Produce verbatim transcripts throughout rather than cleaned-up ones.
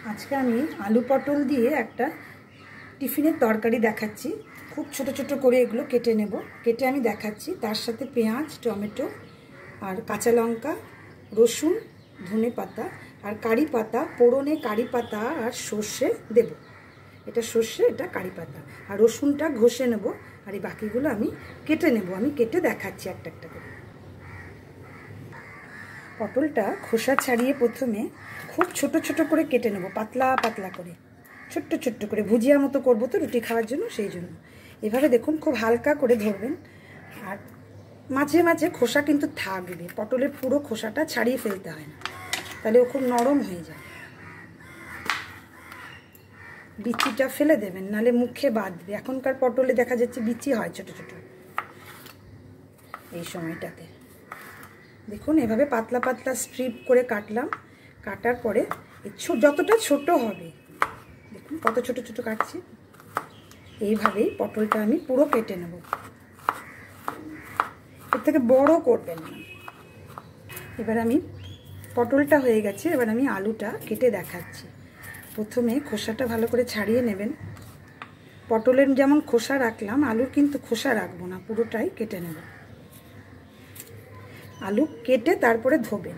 আজকে আমি আলু পটল দিয়ে একটা টিফিনের তরকারি দেখাচ্ছি। খুব ছোট ছোট করে এগুলো কেটে নেব, কেটে আমি দেখাচ্ছি। তার সাথে পেঁয়াজ, টমেটো আর কাঁচা লঙ্কা, রসুন, ধনে পাতা আর কারি পাতা, পোড়নে কারি পাতা আর সর্ষে দেব। এটা সর্ষে, এটা কারি পাতা। আর রসুনটা ঘষে নেব, আর এই বাকিগুলো আমি কেটে নেব। আমি কেটে দেখাচ্ছি একটা একটা করে। পটলটা খোসা ছাড়িয়ে প্রথমে খুব ছোট ছোট করে কেটে নেব, পাতলা পাতলা করে, ছোট্ট ছোট্ট করে। ভুজিয়া মতো করবো তো রুটি খাওয়ার জন্য, সেই জন্য এভাবে দেখুন খুব হালকা করে ধরবেন। আর মাঝে মাঝে খোসা কিন্তু থাকবে, পটলের পুরো খোসাটা ছাড়িয়ে ফেলতে হয় না, তাহলে ও খুব নরম হয়ে যায়। বিচিটা ফেলে দেবেন, নাহলে মুখে বাঁধবে। এখনকার পটলে দেখা যাচ্ছে বিচি হয় ছোট ছোট। এই সময়টাতে দেখুন এভাবে পাতলা পাতলা স্ট্রিপ করে কাটলাম। কাটার পরে যতটা ছোট হবে, দেখুন কত ছোট ছোট কাটছি। এইভাবেই পটলটা আমি পুরো কেটে নেব, এর থেকে বড় করবেন না। এবার আমি পটলটা হয়ে গেছে, এবার আমি আলুটা কেটে দেখাচ্ছি। প্রথমে খোসাটা ভালো করে ছাড়িয়ে নেবেন। পটলের যেমন খোসা রাখলাম, আলুর কিন্তু খোসা রাখবো না, পুরোটাই কেটে নেব। আলু কেটে তারপরে ধোবেন।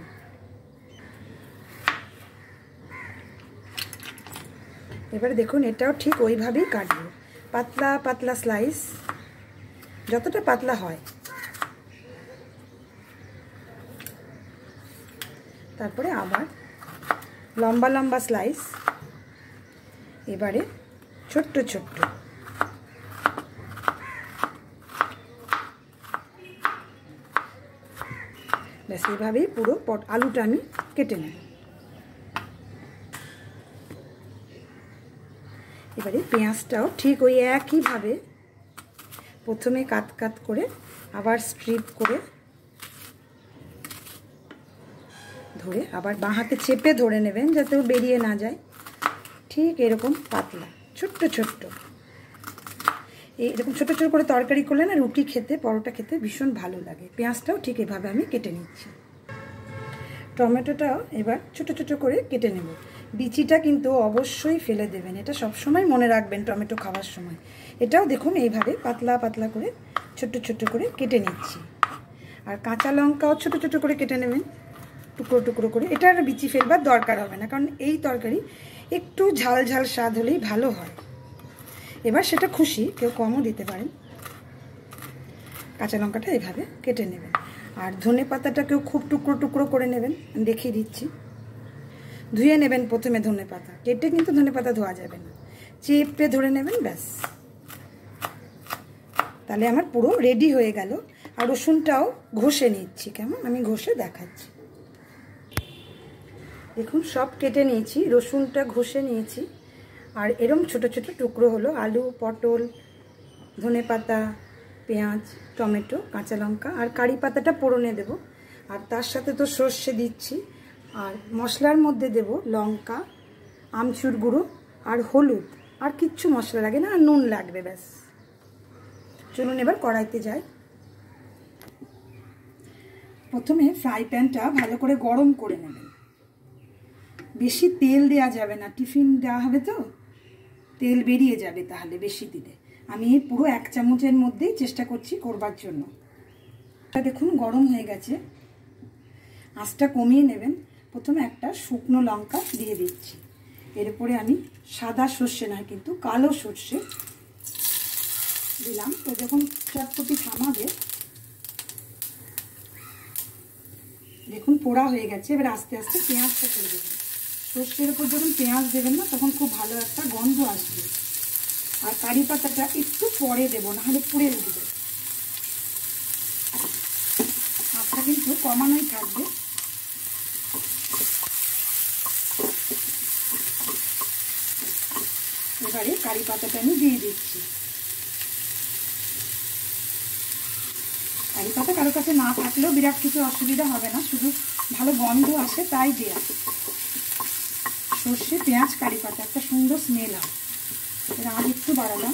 এবারে দেখুন এটাও ঠিক ওইভাবেই কাটবো, পাতলা পাতলা স্লাইস, যতটা পাতলা হয়। তারপরে আবার লম্বা লম্বা স্লাইস, এবারে ছোট্ট ছোট্ট। ব্যাস এইভাবেই পুরো পট আলুটা আমি কেটে নেব। এবারে পেঁয়াজটাও ঠিক ওই একইভাবে প্রথমে কাট কাট করে, আবার স্ট্রিপ করে ধরে, আবার বাঁ হাতে চেপে ধরে নেবেন যাতে ও বেরিয়ে না যায়। ঠিক এরকম পাতলা ছোট্ট ছোট্ট। এরকম ছোটো ছোটো করে তরকারি করলে না রুটি খেতে, পরোটা খেতে ভীষণ ভালো লাগে। পেঁয়াজটাও ঠিক এভাবে আমি কেটে নিচ্ছি। টমেটোটাও এবার ছোটো ছোটো করে কেটে নেব। বিচিটা কিন্তু অবশ্যই ফেলে দেবেন, এটা সবসময় মনে রাখবেন টমেটো খাওয়ার সময়। এটাও দেখুন এইভাবে পাতলা পাতলা করে ছোট্ট ছোট্ট করে কেটে নিচ্ছি। আর কাঁচা লঙ্কাও ছোটো ছোটো করে কেটে নেবেন, টুকরো টুকরো করে। এটা আর বিচি ফেলবার দরকার হবে না, কারণ এই তরকারি একটু ঝাল ঝাল স্বাদ হলেই ভালো হয়। এবার সেটা খুশি, কেউ কমও দিতে পারেন। কাঁচা লঙ্কাটা এইভাবে কেটে নেবেন। আর ধনে পাতাটাকেও খুব টুকরো টুকরো করে নেবেন, আমি দেখিয়ে দিচ্ছি। ধুয়ে নেবেন প্রথমে ধনে পাতা, কেটে কিন্তু ধনে পাতা ধোয়া যাবে না, চেপে ধরে নেবেন, ব্যাস। তাহলে আমার পুরো রেডি হয়ে গেল। আর রসুনটাও ঘষে নিচ্ছি, কেমন আমি ঘষে দেখাচ্ছি। দেখুন সব কেটে নিয়েছি, রসুনটা ঘষে নিয়েছি। আর এরম ছোট ছোট টুকরো হলো আলু, পটল, ধনে পাতা, পেঁয়াজ, টমেটো, কাঁচা লঙ্কা আর কারি পাতাটা পোড়নে দেব। আর তার সাথে তো সর্ষে দিচ্ছি। আর মশলার মধ্যে দেব লঙ্কা, আমচুর গুঁড়ো আর হলুদ। আর কিচ্ছু মশলা লাগে না, আর নুন লাগবে, ব্যাস। চলুন এবার কড়াইতে যাই। প্রথমে ফ্রাই প্যানটা ভালো করে গরম করে নেবেন। বেশি তেল দেওয়া যাবে না, টিফিন দেওয়া হবে তো তেল বেরিয়ে যাবে তাহলে বেশি দিলে। আমি পুরো এক চামচের মধ্যেই চেষ্টা করছি করবার জন্য। দেখুন গরম হয়ে গেছে, আঁচটা কমিয়ে নেবেন। প্রথমে একটা শুকনো লঙ্কা দিয়ে দিচ্ছি। এরপরে আমি সাদা সর্ষে নয় কিন্তু কালো সর্ষে দিলাম। তো যখন চটপটি থামাবে, দেখুন পোড়া হয়ে গেছে। এবার আস্তে আস্তে পেঁয়াজটা করে দেবেন। সর্ষের উপর যখন পেঁয়াজ দেবেন না, তখন খুব ভালো একটা গন্ধ আসবে। আর কারি পাতাটা একটু পরে দেবো, নাহলে পুড়ে উঠবে। আঁচটা কিন্তু কমানোই থাকবে। এবারে কারি পাতাটা আমি দিয়ে দিচ্ছি। কারি পাতা কারো কাছে না থাকলেও বিরাট কিছু অসুবিধা হবে না, শুধু ভালো গন্ধ আসে তাই দেয়া। সর্ষে, পেঁয়াজ, কারি পাতা একটা সুন্দর স্মেল হয়। এবার আজ একটু বাড়ালাম।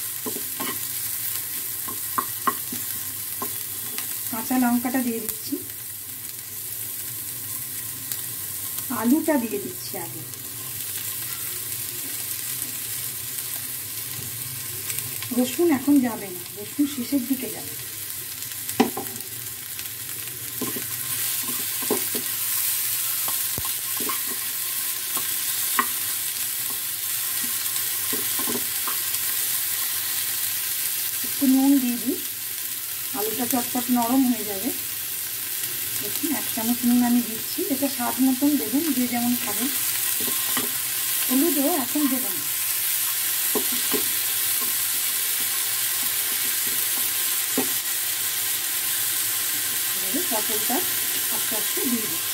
কাঁচা লঙ্কাটা দিয়ে দিচ্ছি। আলুটা দিয়ে দিচ্ছি আগে। রসুন এখন যাবে না, রসুন শেষের দিকে যাবে। একটু নুন দিয়ে দিই, আলুটা চটপট নরম হয়ে যাবে। দেখুন এক চামচ নুন আমি দিচ্ছি, এটা স্বাদ মতন দেবেন, যে যেমন খাবেন। হলুদও এখন দেবেন না। এবারে পটলটা আস্তে আস্তে দিয়ে দিচ্ছি।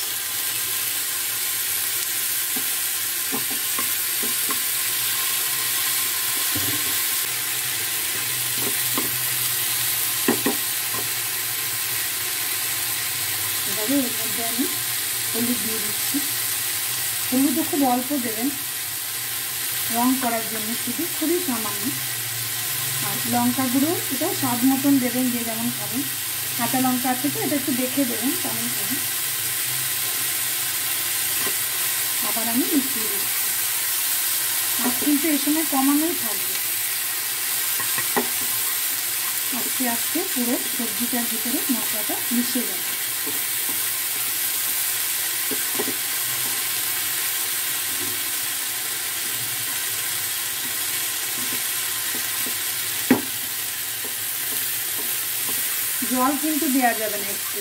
এবারে এর মধ্যে আমি হলুদ দিয়ে দিচ্ছি। হলুদও খুব অল্প দেবেন, রং করার জন্য, শুধু খুবই সামান্য। আর লঙ্কা গুঁড়ো এটা স্বাদ মতন দেবেন, যে যেমন খাবেন। কাঁচা লঙ্কা আছে তো, এটা একটু দেখে দেবেন কেমন খাবেন। আবার আমি মিশিয়ে দিচ্ছি। আর কিন্তু এই সময় কমানোই থাকবে। আস্তে আস্তে পুরো সবজিটার ভিতরে মশলাটা মিশে যাবে। জল কিন্তু দেওয়া যাবে না একটু।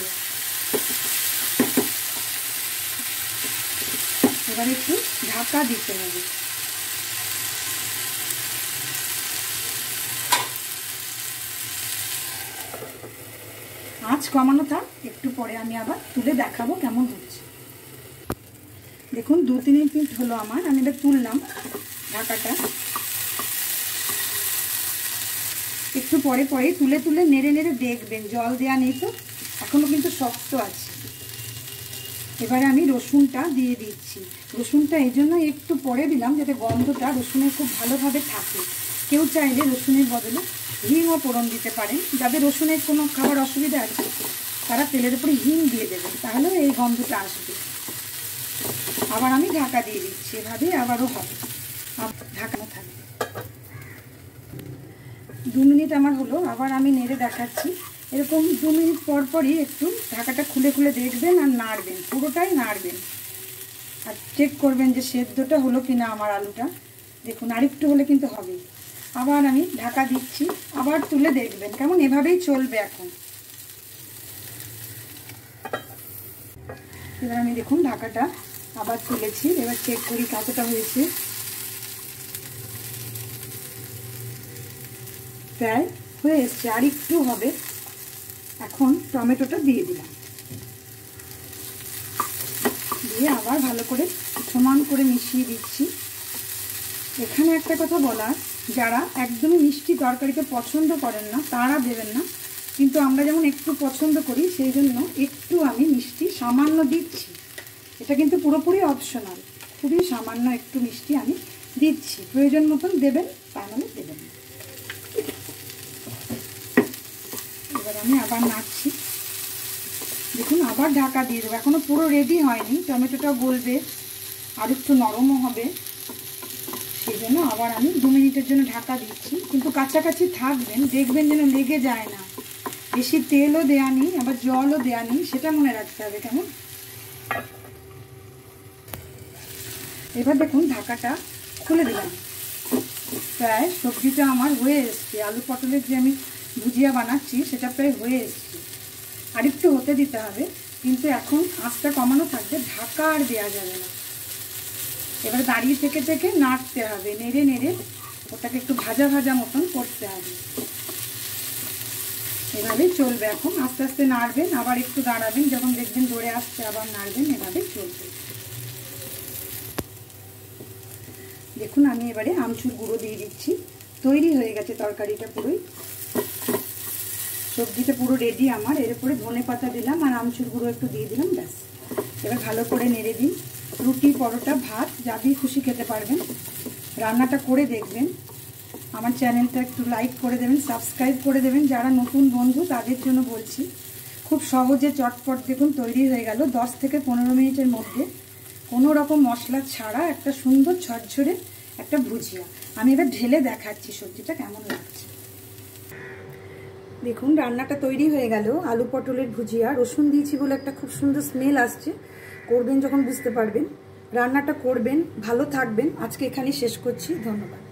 এবার একটু ঢাকা দিতে হবে। আঁচ কমানো থাক, একটু পরে আমি আবার তুলে দেখাবো কেমন হচ্ছে। দেখুন দু তিন মিনিট হলো আমার, আমি এবার তুললাম ঢাকাটা। একটু পরে পরে তুলে তুলে নেড়ে নেড়ে দেখবেন, জল দেওয়া নেই তো, এখনো কিন্তু শক্ত আছে। এবারে আমি রসুনটা দিয়ে দিচ্ছি। রসুনটা এই জন্য একটু পরে দিলাম যাতে গন্ধটা রসুনের খুব ভালোভাবে থাকে। কেউ চাইলে রসুনের বদলে হিংও ফোড়ন দিতে পারেন। যাদের রসুনের কোনো খাবার অসুবিধা আছে তারা তেলের উপরে হিং দিয়ে দেবেন, তাহলে এই গন্ধটা আসবে। আবার আমি ঢাকা দিয়ে দিচ্ছি, এভাবে আবারও হবে, ঢাকানো থাকবে। দু মিনিট আমার হলো, আবার আমি নেড়ে দেখাচ্ছি। এরকম দু মিনিট পর পরই একটু ঢাকাটা খুলে খুলে দেখবেন আর নাড়বেন, পুরোটাই নাড়বেন। আর চেক করবেন যে সেদ্ধটা হলো কিনা আমার আলুটা। দেখুন আরেকটু হলে কিন্তু হবে। আবার আমি ঢাকা দিচ্ছি, আবার তুলে দেখবেন কেমন, এভাবেই চলবে এখন। এবার আমি দেখুন ঢাকাটা আবার তুলেছি, এবার চেক করি কতটা হয়েছে। প্রায় হয়ে এসছে, আর একটু হবে। এখন টমেটোটা দিয়ে দিলাম, দিয়ে আবার ভালো করে সমান করে মিশিয়ে দিচ্ছি। এখানে একটা কথা বলার, যারা একদমই মিষ্টি তরকারিকে পছন্দ করেন না তারা দেবেন না, কিন্তু আমরা যেমন একটু পছন্দ করি সেই জন্য একটু আমি মিষ্টি সামান্য দিচ্ছি। এটা কিন্তু পুরোপুরি অপশনাল, খুবই সামান্য একটু মিষ্টি আমি দিচ্ছি। প্রয়োজন মতন দেবেন, তা নাহলে দেবেন না। এবার আমি আবার নাড়ছি। দেখুন আবার ঢাকা দিয়ে দেবো, এখনও পুরো রেডি হয়নি, টমেটোটা গলবে আর একটু নরমও হবে, সেই জন্য আবার আমি দু মিনিটের জন্য ঢাকা দিচ্ছি। কিন্তু কাছাকাছি থাকবেন, দেখবেন যেন লেগে যায় না। বেশি তেলও দেওয়া নেই, আবার জলও দেওয়া নেই, সেটা মনে রাখতে হবে কেমন। এবার দেখুন ঢাকাটা খুলে দিলাম, প্রায় সবজিটা আমার হয়ে এসছে। আলু পটলের যে আমি ভুজিয়া বানাচ্ছি সেটা প্রায় হয়ে এসছে, আরেকটু হতে দিতে হবে। কিন্তু এখন আঁচটা কমানো থাকবে, ঢাকা আর দেওয়া যাবে না। এবার দাঁড়িয়ে থেকে থেকে নাড়তে হবে, নেড়ে নেড়ে ওটাকে একটু ভাজা ভাজা মতন করতে হবে। এভাবেই চলবে এখন, আস্তে আস্তে নাড়বেন, আবার একটু দাঁড়াবেন, যখন দেখবেন দৌড়ে আসছে আবার নাড়বেন, এভাবে চলবে। দেখুন আমি এবারে আমচুর গুঁড়ো দিয়ে দিচ্ছি। তৈরি হয়ে গেছে তরকারিটা পুরোই, সবজিটা পুরো রেডি আমার। এর উপরে ধনে পাতা দিলাম আর আমচুর গুঁড়ো একটু দিয়ে দিলাম, ব্যাস। এবার ভালো করে নেড়ে দিন। রুটি, পরোটা, ভাত যা দিয়ে খুশি খেতে পারবেন। রান্নাটা করে দেখবেন। আমার চ্যানেলটা একটু লাইক করে দেবেন, সাবস্ক্রাইব করে দেবেন। যারা নতুন বন্ধু তাদের জন্য বলছি, খুব সহজে চটপট দেখুন তৈরি হয়ে গেল দশ থেকে পনেরো মিনিটের মধ্যে, কোনো রকম মশলা ছাড়া একটা সুন্দর ঝরঝরে একটা ভুজিয়া। আমি এবার ঢেলে দেখাচ্ছি সবজিটা কেমন লাগছে। দেখুন রান্নাটা তৈরি হয়ে গেল। আলু পটলের ভুজিয়া, রসুন দিয়েছি বলে একটা খুব সুন্দর স্মেল আসছে। করবেন যখন বুঝতে পারবেন। রান্নাটা করবেন, ভালো থাকবেন। আজকে এখানে শেষ করছি, ধন্যবাদ।